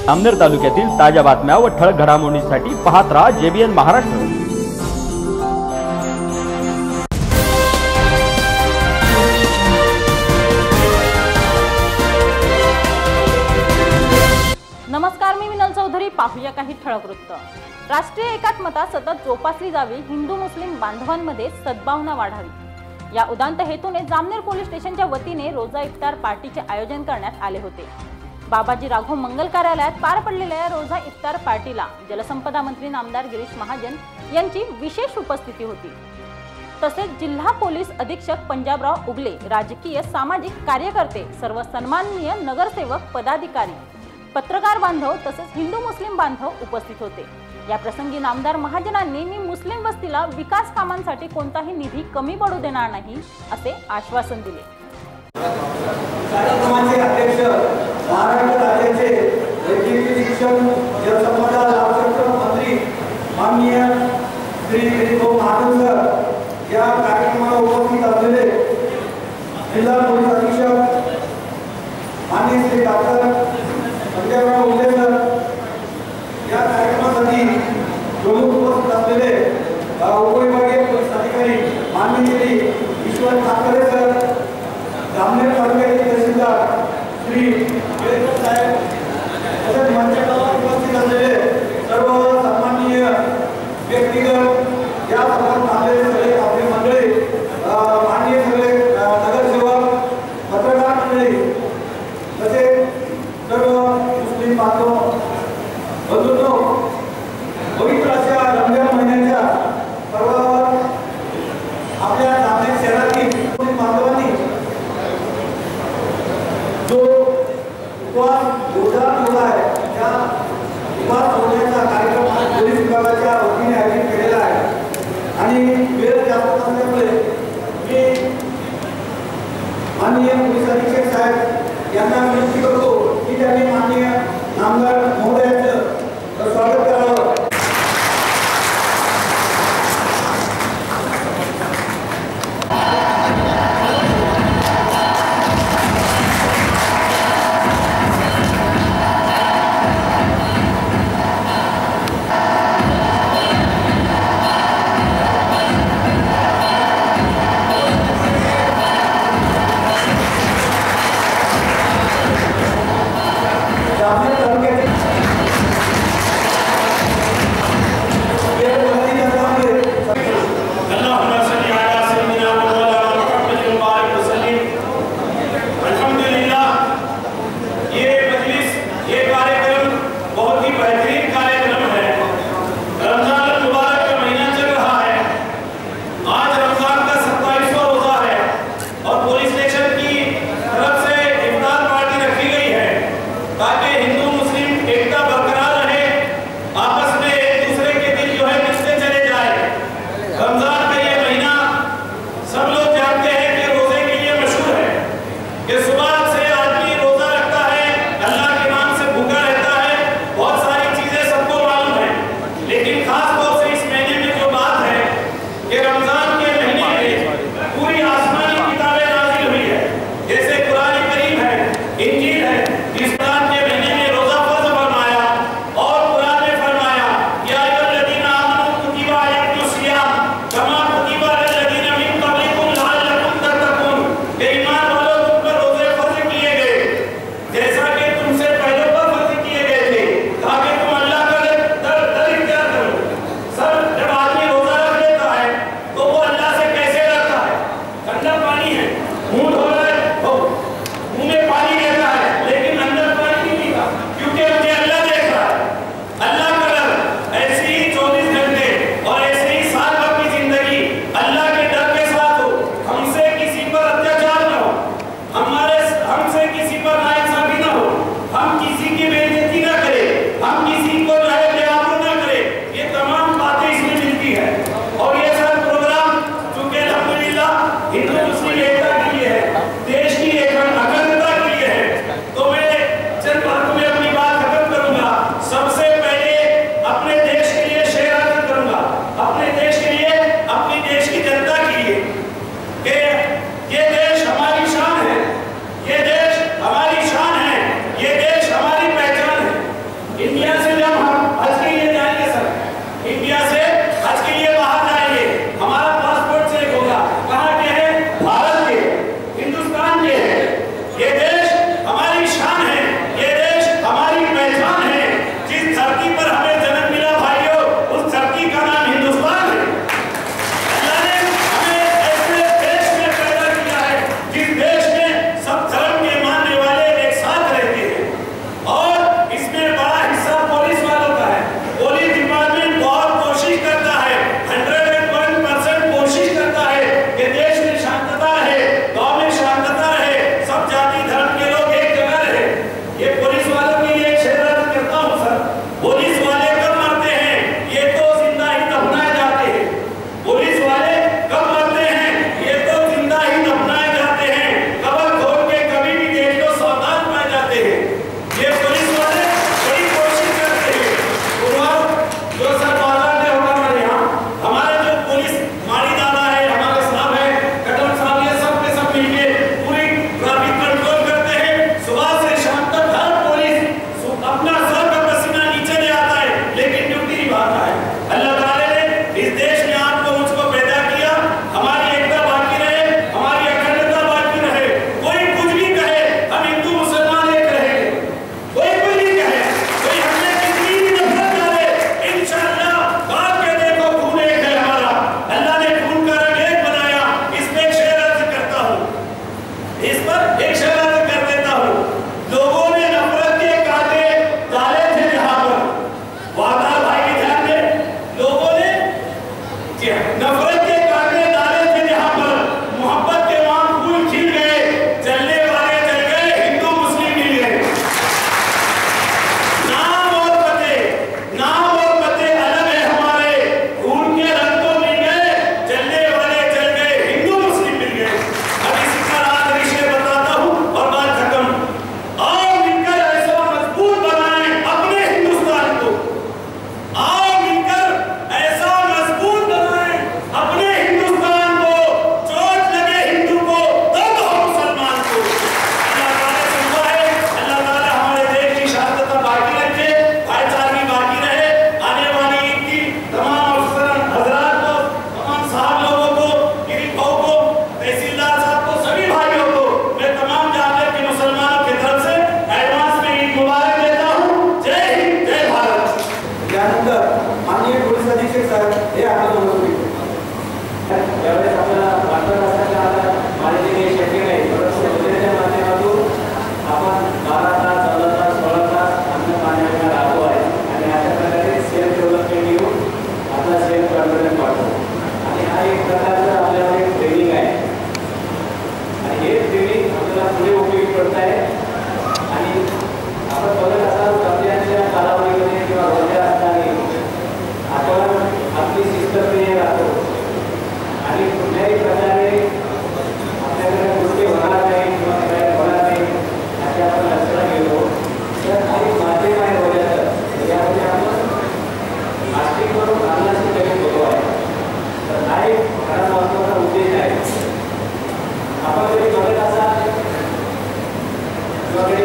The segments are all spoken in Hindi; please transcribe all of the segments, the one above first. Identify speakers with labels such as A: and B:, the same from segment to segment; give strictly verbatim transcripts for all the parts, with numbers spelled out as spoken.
A: जामनेर तालुक्यातील ताज्या बातम्या व ठळक घडामोडींसाठी पाहत राहा जेबीएन महाराष्ट्र।
B: नमस्कार, मी मिनल चौधरी। पाहूया काही ठळक वृत्त। राष्ट्रीय एकात्मता सतत जोपासली जावी, हिंदू मुस्लिम बांधवांमध्ये सद्भावना वाढावी या उदात्त हेतूने जामनेर पोलीस स्टेशनच्या वतीने रोजा इफ्तार पार्टीचे आयोजन करण्यात आले होते। बाबाजी राघव मंगल कार्यालयात पार पडलेल्या रोजा इफ्तार पार्टीला जलसंपदा मंत्री नामदार गिरीश महाजन यांची विशेष उपस्थिती होती। तसेच जिल्हा पोलीस अधीक्षक पंजाबराव उगले, राजकीय सामाजिक कार्यकर्ते, सर्व सन्माननीय नगरसेवक, पदाधिकारी, पत्रकार बांधव तसेच हिंदू मुस्लिम बांधव उपस्थित होते। या प्रसंगी नामदार महाजनांनी मी मुस्लिम वस्तीला विकास कामांसाठी कोणताही निधी कमी पडू देणार नाही असे आश्वासन दिले।
C: कार्यक्रमाचे अध्यक्ष महाराष्ट्र राज्याचे वैद्यकीय शिक्षण जलसंपदा लाभक्षेत्र मंत्री माननीय श्री गिरीश महाजन सर या कार्यक्रमाला उपस्थित असलेले जिल्हा पोलीस अधीक्षक माननीय श्री डॉक्टर पंजाबराव उगले सर, या कार्यक्रमासाठी प्रमुख उपस्थित असलेले उपविभागीय पोलीस अधिकारी माननीय श्री ईश्वर ठाकरे सर, जामनेर तालुक्याचे तहसीलदार श्री केळकर साहेब, तसेच मंचावर उपस्थित असलेले सर्व सन्माननीय व्यक्तिगत, या सभात आलेले सगळे आपले मंडळी, माननीय सगळे नगरसेवक, पत्रकार मंडळी, तसेच सर्व मुस्लिम बांधव बंधूंनो, पवित्र अशा रमजान महिन्याच्या पर्वावर आपल्या जामनेर शहरातील मुस्लिम बांधवांनी जो उपवास रोजा ठेवला आहे, त्या उपवास सोडण्याचा कार्यक्रम पोलीस विभागाच्या वतीने आयोजित केलेला आहे। आणि वेळ जास्त असल्यामुळे मी माननीय पोलीस अधीक्षक साहेब यांना विनंती करतो की त्यांनी माननीय नामदार महोदयांचं स्वागत करावं।
D: इस बात के महीने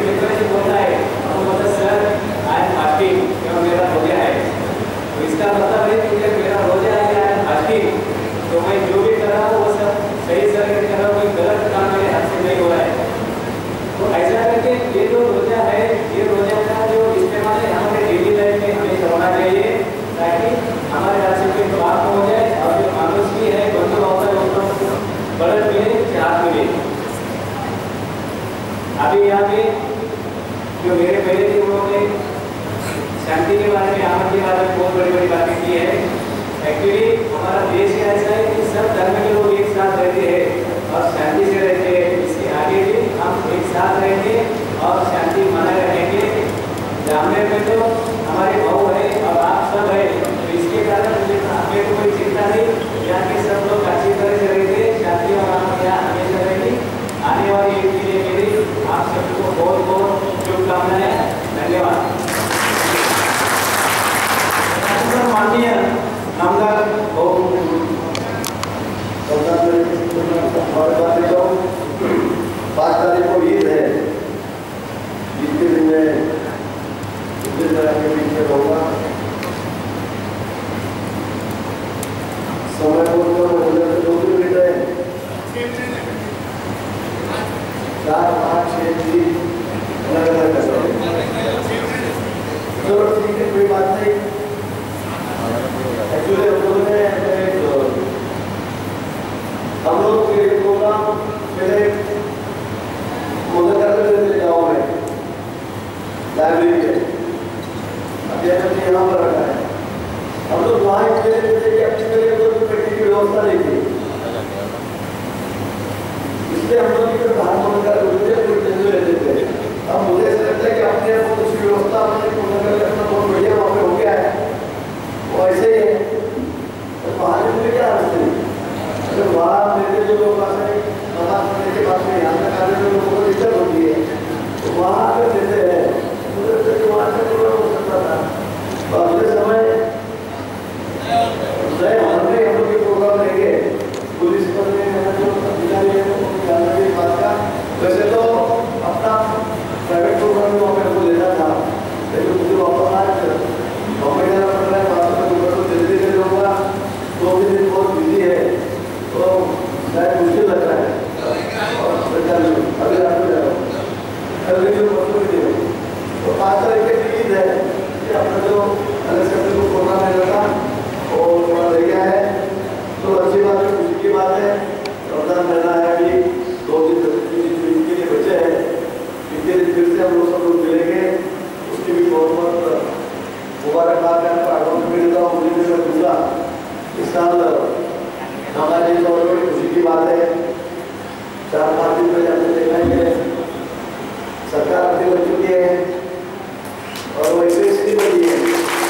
D: डेकोरेशन बोलता है तो बोलता सर आई एम फास्टिंग क्योंकि मेरा रोजा है। तो इसका मतलब है कि मेरा रोजा है, आई एम फास्टिंग, तो मैं जो भी कर रहा हूँ वो सब सही सर कर रहा हूँ, कोई गलत काम मेरे हाथ से नहीं हो रहा है। तो ऐसा करके ये जो रोजा है, ये रोजा का जो इस्तेमाल है हमारे डेली लाइफ में हमें करना चाहिए ताकि हमारे राज्य के बात हो जाए और जो मानुष की है बंधु होता है उसको बढ़त मिले, चाह मिले। अभी यहाँ पे जो मेरे पहले थे उन्होंने शांति के बारे में, अमन के बारे में बहुत बड़ी बड़ी बातें की है। एक्चुअली हमारा देश ऐसा है कि सब धर्म के लोग एक साथ रहते हैं और शांति से रहते हैं। इसके आगे भी हम एक साथ रहेंगे और शांति बनाए रहेंगे। जामनेर में तो हमारे भाव है और आप सब है, तो इसके कारण मुझे हमें तो कोई चिंता नहीं, यहाँ के सब लोग अच्छी तरह से रहेंगे, शांति और अमन यहाँ हमेशा रहेगी। आने वाली ईद के लिए मेरी आप सबको बहुत बहुत शुभकामनाएं। धन्यवाद।
C: माननीय नामदार पाँच तारीख को ईद है, ईद के दिन में जिस तरह के बीच में रहूँगा समय को तो दो किलोमीटर है, चार पाँच छः तीन अलग अलग कर रहे हैं। चलो ठीक है, कोई बात नहीं। एक्चुअली हम लोगों ने हम लोग के प्रोग्राम पहले मुजफ्फरनगर में गाँव में लाइब्रेरी है, अभी हमने यहाँ पर रखा है। हम लोग वहाँ इसलिए थे कि अपनी जगह कोई बैठने की व्यवस्था नहीं थी, इसलिए हम लोग इधर बाहर मुजफ्फरनगर रहते थे। अब मुझे ऐसा लगता है कि अपने यहाँ कुछ व्यवस्था अपने मुजफ्फरनगर रखना बहुत बढ़िया वहाँ पे हो गया है। वो ऐसे ही है, तो वहाँ से मुझे क्या रास्ते अगर वहाँ मेरे जो लोग पास है नमाज पढ़ने के बाद में यहाँ तक आने में लोगों को दिक्कत होती है, तो वहाँ पे देते हैं। मुझे तो वहाँ से पूरा हो सकता था। तो अगले समय नए हमने हम लोग के प्रोग्राम लेंगे, पुलिस पर में जो अधिकारी है उनको जानने की बात का। वैसे तो अपना प्राइवेट प्रोग्राम में वहाँ पे हमको लेना था, लेकिन मुझे वापस आए वहाँ पे जाना पड़ रहा है। बात में तो जल्दी से जाऊँगा, दो तीन दिन बहुत बिजी है, तो शायद मुश्किल लग रहा है। और अभी रात को जा रहा हूँ, अगले दिन परसों भी नहीं। तो पाँच तारीख की ईद है कि अपना जो अलग से को प्रोग्राम है लगा और थोड़ा रह गया है, तो अच्छी बात है, खुशी की बात है। रमजान महीना है, अभी दो दिन ईद के लिए बचे हैं, इनके दिन फिर से हम लोग सब लोग मिलेंगे, उसकी भी बहुत बहुत मुबारकबाद है। आपको भी देता हूँ, मुझे भी मैं दूसरा इस साल हमारे लिए बहुत बड़ी खुशी की बात है। चार पाँच दिन में जाते देखेंगे सरकार अपनी बन चुकी है और वो ऐसे इसलिए बनी है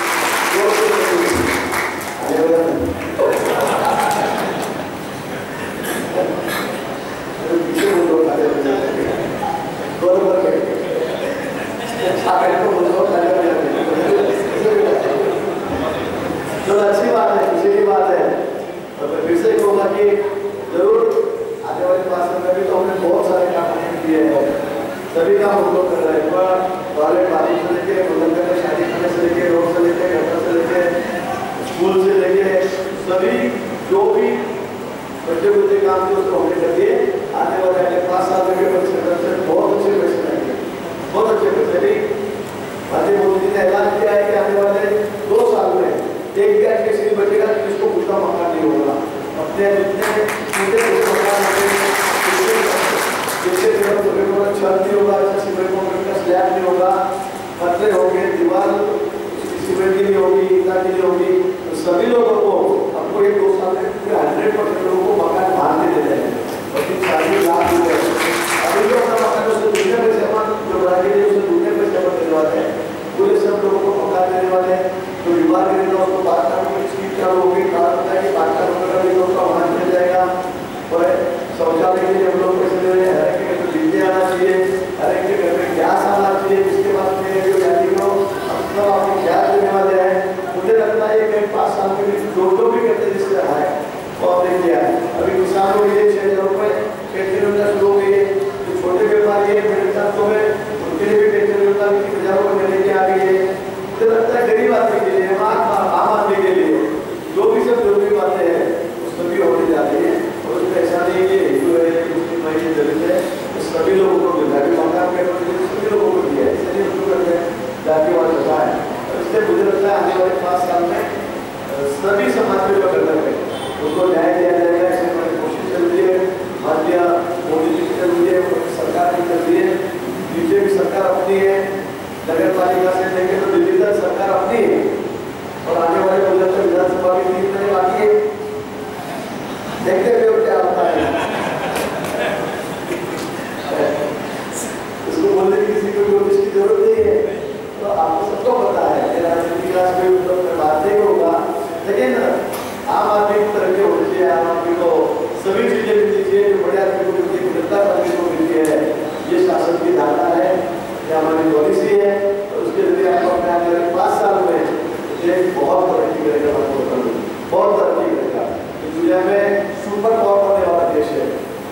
C: तो अच्छी बात है, खुशी की बात है। और मैं फिर से कहूँगा कि जरूर आने वाले पाँच साल में भी तो हमने बहुत सारे काम किए हैं, सभी काम हम लोग कर रहे हैं। टॉयलेट बाथरूम से लेके मुजफ्फरनगर में शादी खाने से लेके रोड से लेके गटर से लेके स्कूल से लेके सभी जो भी बच्चे बच्चे काम थे उसको हमने कर दिए। आने वाले अगले पाँच साल में भी पैसे बहुत अच्छे पैसे आएंगे, बहुत अच्छे पैसे भी। माननीय मोदी जी ने ऐलान किया है कि आने वाले दो साल में एक भी ऐसे किसी बचेगा जिसको पूरा मकान नहीं होगा। अपने जितने जिससे छत नहीं होगा, सीमेंट कॉन्क्रीट का स्लैब नहीं होगा, पत्रे होंगे, दीवार सीमेंट की नहीं होगी, ईटा की नहीं होगी, तो सभी लोगों को आपको एक दो साल में पूरे हंड्रेड परसेंट लोगों को मकान बांधने दे रहे हैं और फिर सारी लाभ मिल रहे हैं। अभी जो अपना मकान उसे दूसरे में सेवा जो बना के उसे दूसरे में सेवा देने वाले हैं, पूरे सब लोगों को मकान देने वाले हैं। जो बीमार रहता है उसको बात करने की स्कीम चालू होगी, कहा होता है कि बात करने का भी लोग का वहाँ मिल जाएगा। और शौचालय के लिए हम लोग पैसे दे रहे हैं, हर एक के घर में बिजली आना चाहिए, हर एक के घर में गैस आना चाहिए, जिसके बाद में जो यानी को अपना आपको गैस देने वाले हैं। मुझे लगता है कि पाँच साल में भी जो जो भी करते जिससे रहा है वो आपने किया है। अभी किसानों के लिए छः हज़ार रुपये खेती योजना शुरू हो गई है, जो छोटे व्यापारी है मिडिल क्लास वाले पाँच साल में सभी समाज के लोग अलग है, उनको न्याय दिया जाएगा, इससे हमारी कोशिश चल रही है। माननीय मोदी जी की चल रही है, सरकार की चल रही है, बीजेपी सरकार अपनी है, नगर पालिका से लेकर तो दिल्ली तक सरकार अपनी है, और आने वाले गुजरात में विधानसभा भी तीन महीने बाकी है। देखते हुए क्या होता है, इसको बोलने की किसी को नोटिस की जरूरत नहीं है। तो आपको सबको पता है कि राजनीतिक राज में मतलब में बात नहीं होगा, लेकिन आम आदमी की तरक्की होनी चाहिए, आम आदमी को सभी चीजें मिलनी चाहिए जो बड़े आदमी को मिलती है, जनता आदमी को मिलती है। ये शासन की धारणा है, ये हमारी पॉलिसी है, और उसके जरिए आपको अपने आने वाले पाँच साल में ये बहुत तरक्की करेगा, बहुत तरक्की करेगा। दुनिया में सुपर पावर होने वाला देश है।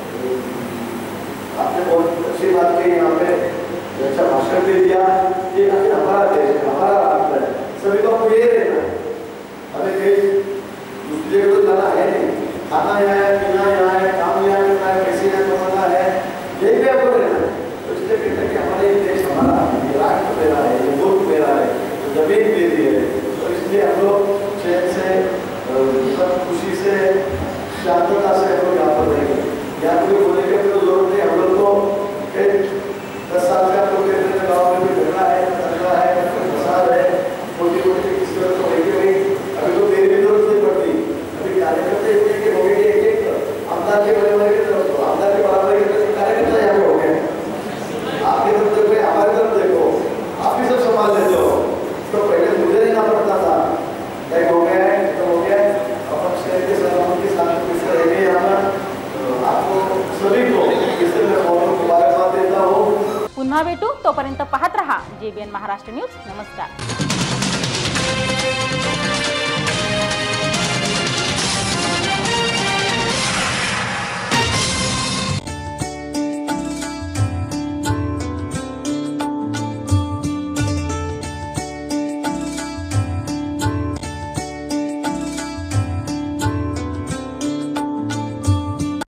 C: आपने बहुत अच्छी बात कही, यहाँ पे अच्छा भाषण दे दिया। ये आखिर हमारा देश है, हमारा राष्ट्र है, सभी को हमको ये रहना है। हमें कहीं दूसरी जगह तो जाना है नहीं, खाना यहाँ है, पीना यहाँ है, काम यहाँ करना है, पैसे यहाँ कमाना है, यही भी आपको रहना है। तो इसलिए कहते हैं कि हमारे देश हमारा, ये राष्ट्र मेरा है, ये मुल्क मेरा है, जमीन मेरी है। तो इसलिए हम लोग चैन से, खुशी से, शांतता से हम लोग यहाँ पर रहेंगे। यहाँ कोई बोलने की तो जरूरत नहीं। हम लोग को दस साल का तो कहते हैं गाँव में कोई झगड़ा है, झगड़ा है, कोई फसाद है, छोटी मोटी किसी तरह तो रहेगी नहीं। अभी तो मेरी भी जरूरत नहीं पड़ती। अभी कार्यकर्ता एक एक हो गए, एक एक आमदार के बराबर की तरफ, आमदार के बराबर की तरफ कार्यकर्ता यहाँ पे हो गए। आपकी तरफ देखो, हमारी तरफ देखो, आप ही सब संभाल लेते हो। तो पहले मुझे नहीं ना पड़ता था, एक हो गया है तो हो गया, अपन शहर के सलामत के साथ किस तरह के यहाँ पर आपको सभी को इससे मैं बहुत मुबारकबाद देता हूँ।
B: पुन्हा भेटू, तोपर्यंत पाहत रहा जेबीएन महाराष्ट्र न्यूज। नमस्कार.